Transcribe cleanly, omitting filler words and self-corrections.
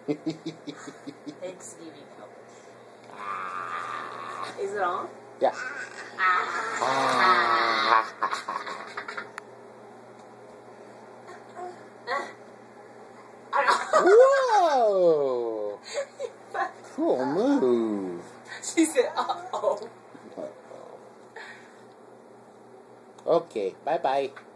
Thanksgiving help. Is it on? Yeah. Whoa! Cool move. She said, uh-oh. Okay, bye-bye.